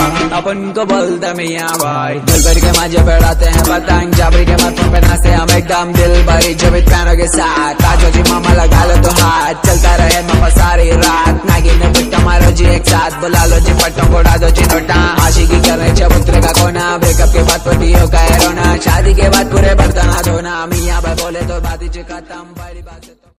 अपन को बोलते मियाँ भाई। दिल भर के माजे बढ़ाते हैं पतंग, जाबरी के माथों पे नाचते हम एकदम दिल भरी जबित पैनों के साथ। आजो जी मामा लगा लो तो हाथ, चलता रहे मामा सारी रात। नागिन ने पिट्टा मारो जी एक साथ, बुला लो जी पट्टों को उड़ा दो जी नोटा। आशिकी करने चबूतरे का कोना, ब्रेकअप के बाद पतियों का है रोना, शादी के बाद पूरे बर्तन धोना। मियाँ भाई बोले तो बात ही खत्म, बड़ी बात।